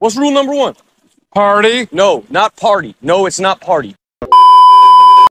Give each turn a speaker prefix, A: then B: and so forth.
A: What's rule number 1?
B: Party.
A: No, not party. No, it's not party.